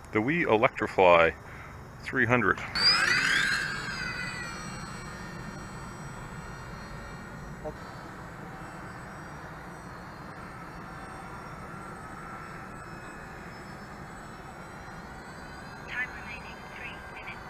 The wee Electrify 300. Time remaining 3 minutes.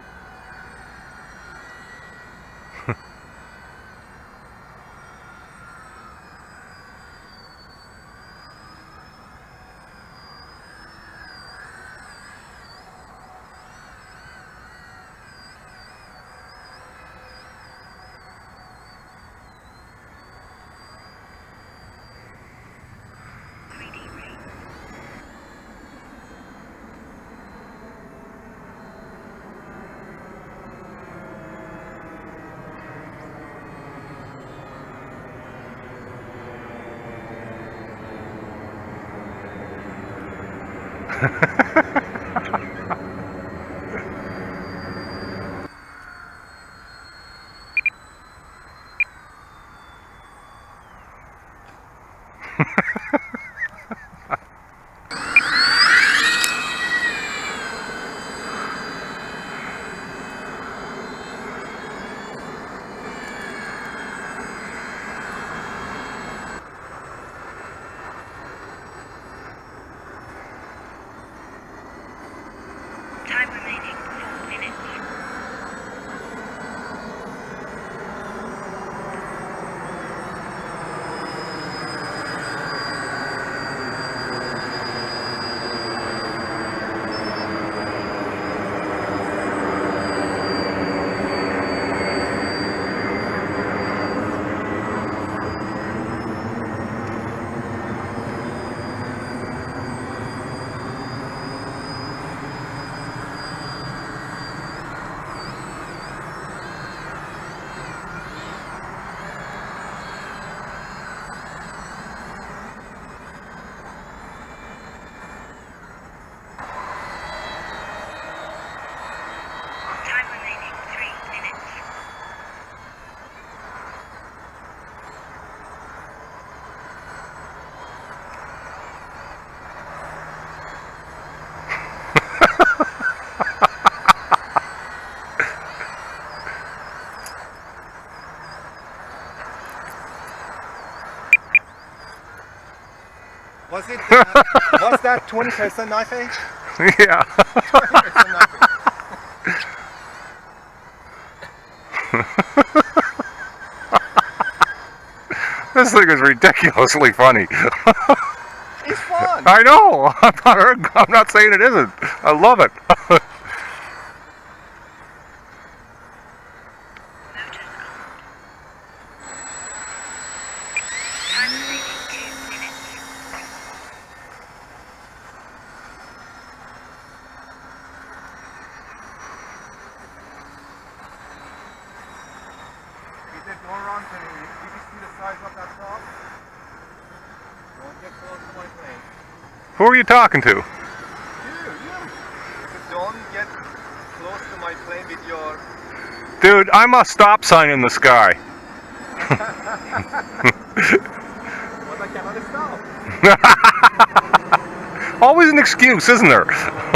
Time remaining 4 minutes. Time remaining 3 minutes. Was that 20% knife edge? Yeah. 20% knife edge. This thing is ridiculously funny. It's fun. I know. I'm not saying it isn't. I love it. Motors on. Time remaining 2 minutes. Is it going wrong today? Did you see the size of that prop? Don't get close to my plane. Who are you talking to? You. So don't get close to my plane with your... Dude, I'm a stop sign in the sky. But I cannot stop. Always an excuse, isn't there?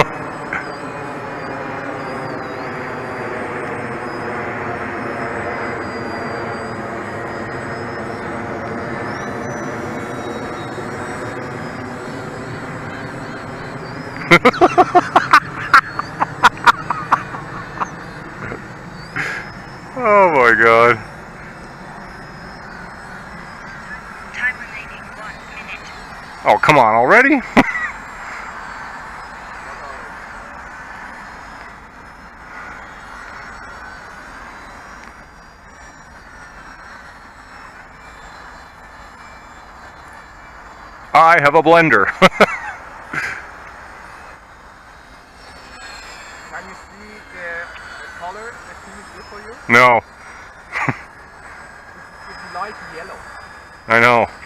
Oh my god. Time remaining 1 minute. Oh, come on already? I have a blender. Can you see the color that is good for you? No, It's light yellow. I know.